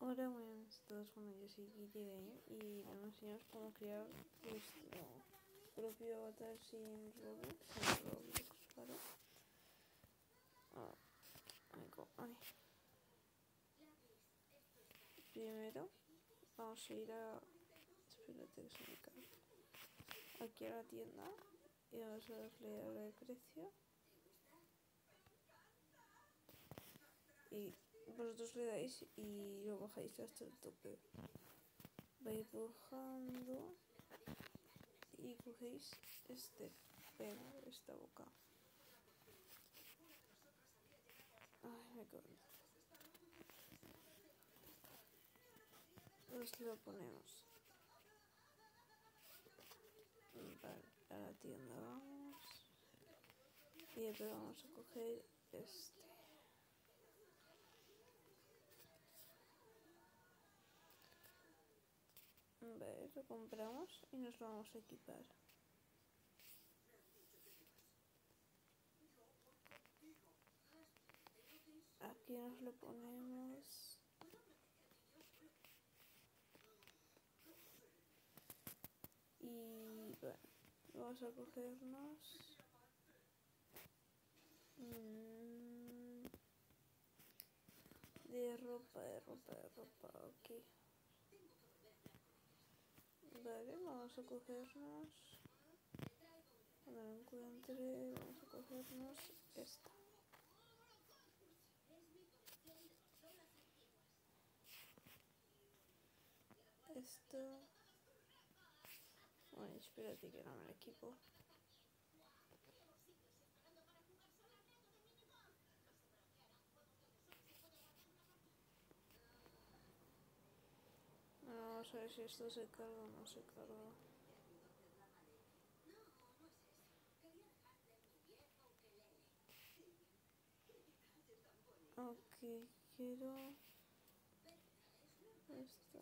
Hola, buenas a todos. Bueno, yo soy Guille Game y nos enseñamos cómo crear nuestro propio avatar sin Roblox, ¿vale? Ay. Primero vamos a ir a... Espérate que se me cae. Aquí a la tienda y vamos a darle a la de precio. Y vosotros le dais y lo bajáis hasta el tope. Vais bajando y cogéis esta boca. Ay, me cago. Nos lo ponemos. Vale, a la tienda vamos. Y después vamos a coger este. Vale, lo compramos y nos lo vamos a equipar. Aquí nos lo ponemos. Y bueno, vamos a cogernos de ropa, ok. Vale, vamos a cogernos, cuando lo encuentre, vamos a cogernos esta. Esto. Bueno, espérate que no me lo equipo. Bueno, vamos a ver si esto se carga o no se carga. Ok, quiero esta.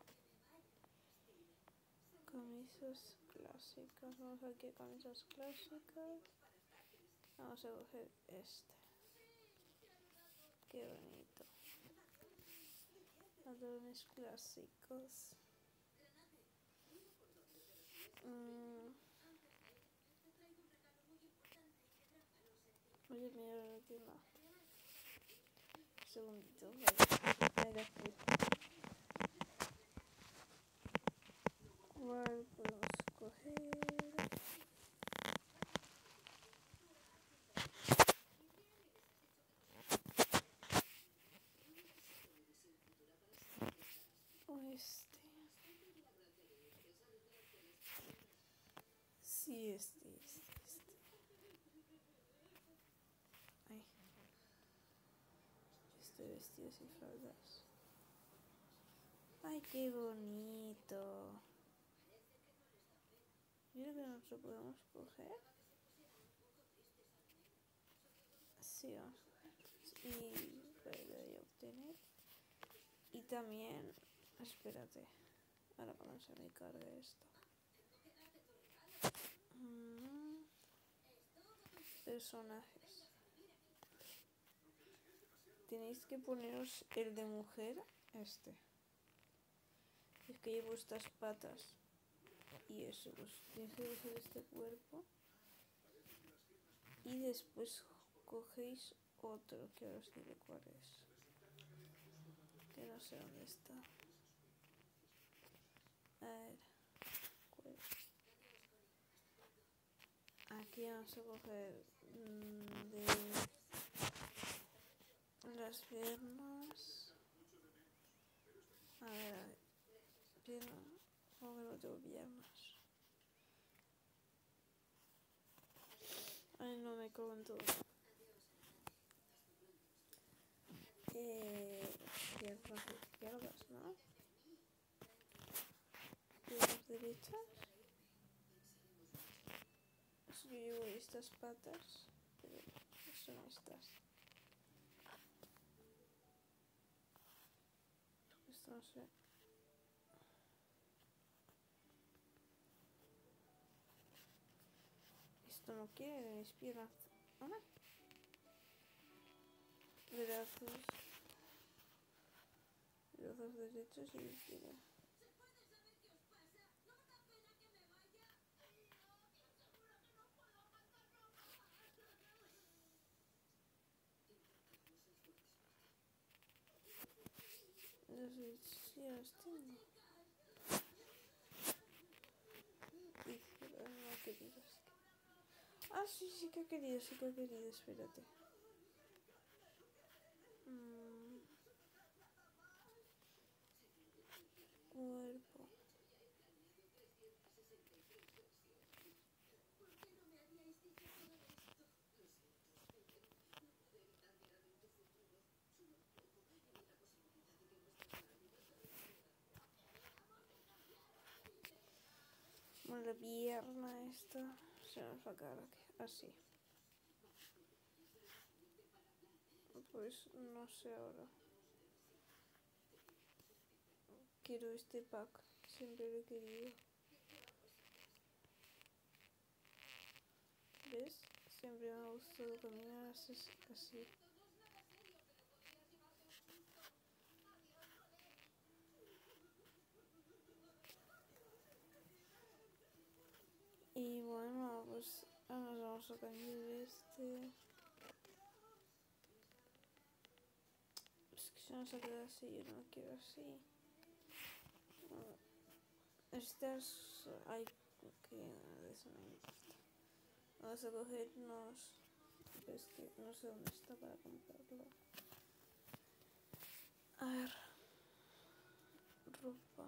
Camisas clásicas. Vamos aquí a camisas clásicas. Vamos a coger este. Qué bonito. Adornos clásicos. Oye, mira la tienda. Un segundito. Vale. ¿Cuál podemos coger? O este. Sí, este. Ay. Este vestidos y faldas. Ay, qué bonito. Yo creo que nos lo podemos coger. Sí, vamos a coger. Y voy a obtener. Y también, espérate. Ahora cuando se me cargue esto. Personajes. Tenéis que poneros el de mujer, este. Es que llevo estas patas. Y eso, pues tenéis que coger este cuerpo. Y después cogéis otro, que ahora os diré cuál es. Que no sé dónde está. A ver. Aquí vamos a coger de las piernas. A ver. Piernas. ¿Cómo que no tengo piernas? Ay, no me cago en todo. Piernas izquierdas, ¿no? Piernas derechas. Yo llevo estas patas, pero son estas. Esto no sé. Esto no quiere mis piernas. ¿Ah? Brazos brazos derechos y izquierda. Los switches ya los tengo. Izquierda, no ha querido. Ah, sí que ha querido, espérate. Cuerpo. Bueno, la pierna esta se nos va a quedar aquí, así. Pues no sé ahora. Quiero este pack, siempre lo he querido. ¿Ves? Siempre me ha gustado caminar así. Y bueno, pues ahora nos vamos a cambiar este. Es que se nos ha quedado así, yo no quiero así. Estas hay que de eso no me importa. Vamos a cogernos. Es que no sé dónde está para comprarlo. A ver. Ropa.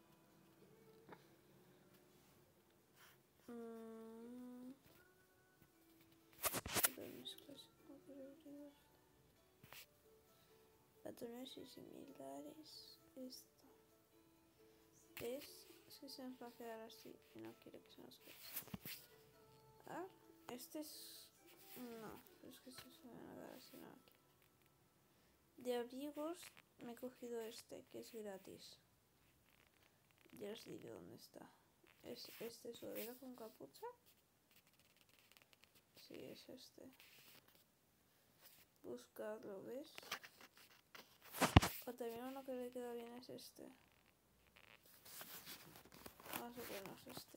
Patrones y similares. Esto. ¿Ves? Es que se nos va a quedar así. Y no quiero que se nos quede así. Ah, este es. No, pero es que se van a quedar así. No, aquí. De abrigos me he cogido este, que es gratis. Ya os diré dónde está. ¿Es este sudadera con capucha? Sí, es este. Buscadlo, ¿ves? O también uno que le queda bien es este. Vamos a ponernos este.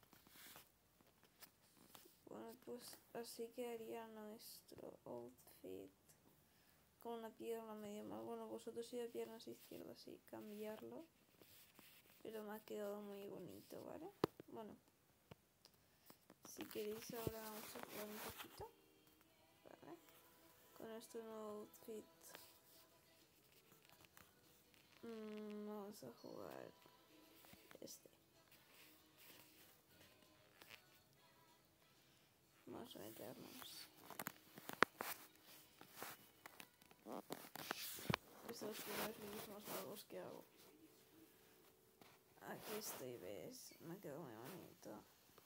Bueno, pues así quedaría nuestro outfit. Con una pierna medio más. Bueno, vosotros si de piernas izquierdas, sí, cambiarlo. Pero me ha quedado muy bonito, ¿vale? Bueno. Si queréis ahora vamos a jugar un poquito. ¿Vale? Con este nuevo outfit. Vamos a jugar este. Vamos a meternos. Estos son los primeros vídeos más largos que hago. Aquí estoy, ¿ves? Me ha quedado muy bonito.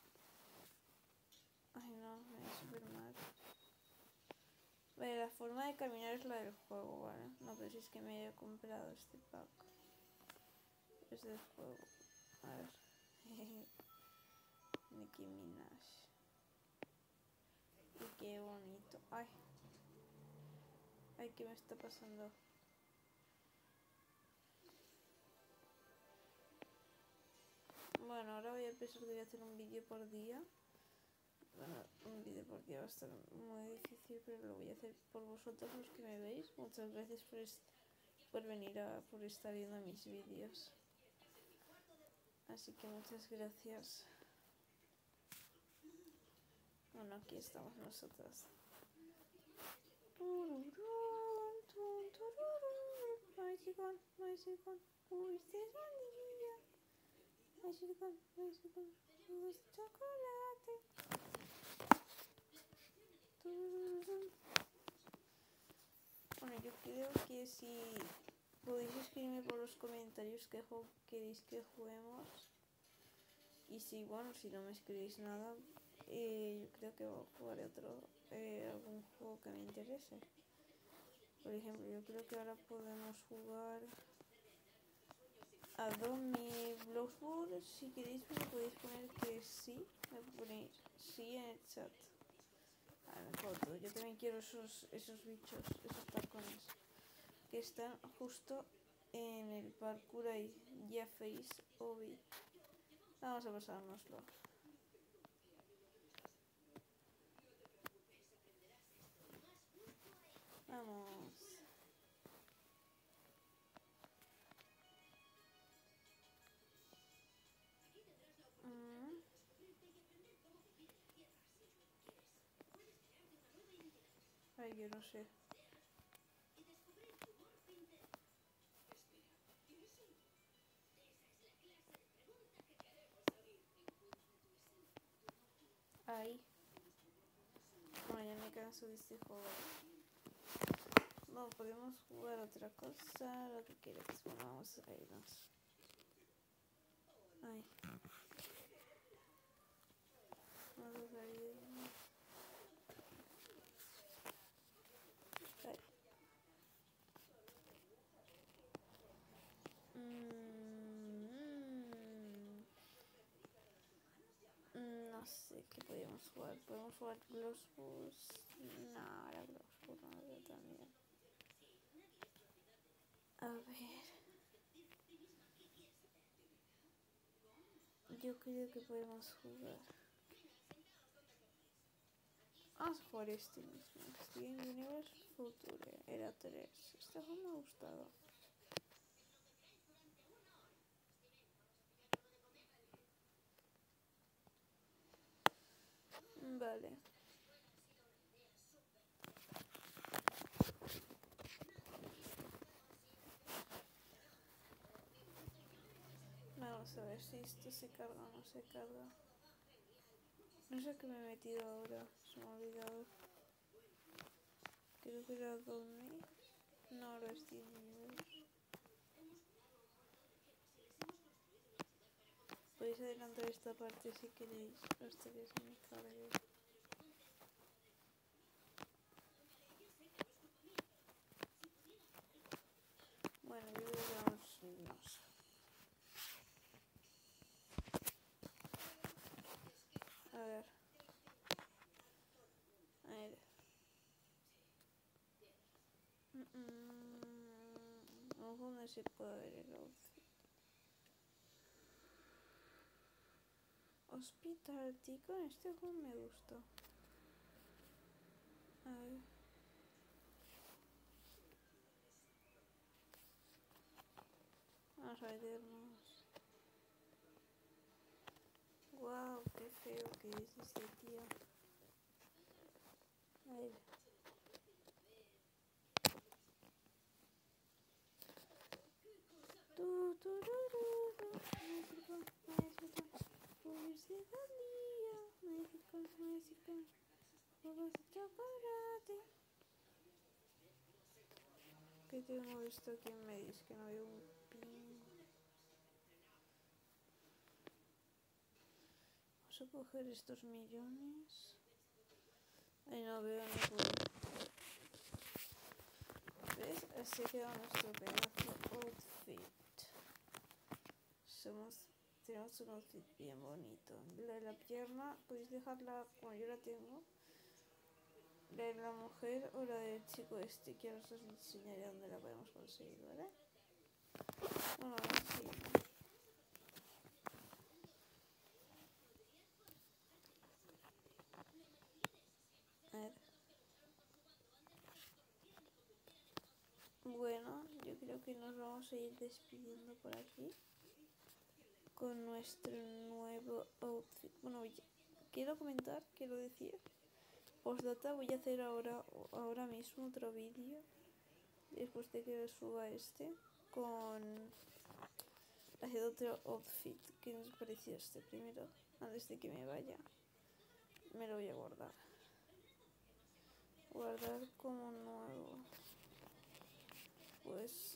Ay no, me voy súper mal. Vale, la forma de caminar es la del juego, ¿vale? No, pero si es que me he comprado este pack. Es del juego. A ver. Nicki Minaj. Y qué bonito. Ay. Ay, ¿qué me está pasando? Bueno, ahora voy a empezar que voy a hacer un vídeo por día. Bueno, un vídeo por día va a estar muy difícil, pero lo voy a hacer por vosotros los que me veis. Muchas gracias por venir por estar viendo mis vídeos. Así que muchas gracias. Bueno, aquí estamos nosotras. My silicon. Who is this one? My silicon. Who is chocolate? Bueno, yo creo que si podéis escribirme por los comentarios qué juego queréis que juguemos. Y si, bueno, si no me escribís nada, yo creo que jugaré algún juego que me interese. Por ejemplo, yo creo que ahora podemos jugar a Domi Bloxburg. Si queréis me podéis poner que sí, me ponéis sí en el chat. A ver, foto. Yo también quiero esos bichos, esos tacones que están justo en el parkour hay Jeffries, Obi. Vamos a pasárnoslo. Vamos. Ay, yo no sé. Ay. Bueno, ya me canso de este juego. No, podemos jugar otra cosa, lo que quieras. Bueno, vamos a irnos. Ay. Vamos a irnos. Ay. No sé qué podemos jugar. Podemos jugar Bloxburg. No, ahora Bloxburg no lo veo también. A ver. Yo creo que podemos jugar. Vamos a jugar este mismo. Steven Universe Future. Era 3. Este juego me ha gustado. Vale. Vamos a ver si esto se carga o no se carga. No sé qué me he metido ahora. Se me ha olvidado. Creo que era Goldme. No, ahora es Steven Universe. Podéis adelantar esta parte si queréis, hasta que se me cargue. Bueno, yo creo que vamos a irnos. A ver. A ver. Ojo, no se puede ver el outfit. Hospitality, con este juego me gustó. A ver. Vamos a meternos. Wow, qué feo que es este tío. A ver. ¿Qué tengo esto aquí en medio? Es que no veo un pin. Vamos a coger estos millones. Ay, no veo, no puedo. ¿Ves? Así queda nuestro pedazo outfit. Tenemos un outfit bien bonito. La de la pierna podéis dejarla como yo la tengo. La de la mujer o la del chico este, que ahora os enseñaré dónde la podemos conseguir, ¿vale? Bueno, así. A ver. Bueno, yo creo que nos vamos a ir despidiendo por aquí con nuestro nuevo outfit. Bueno, quiero comentar, quiero decir, postdata, voy a hacer ahora mismo otro vídeo después de que suba este con haciendo otro outfit. ¿Qué nos pareció este primero? Antes de que me vaya, me lo voy a guardar como nuevo. Pues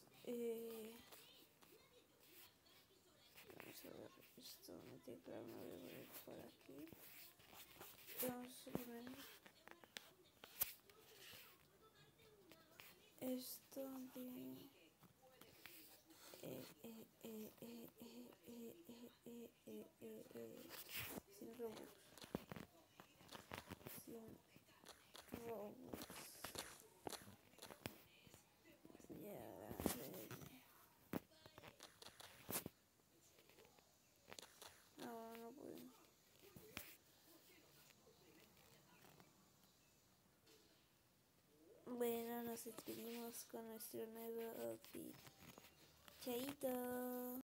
vamos a ver esto, mi teclado me voy a poner por aquí. Vamos a poner esto de sin robux, ya, nos despedimos con nuestro nuevo outfit. Chaito.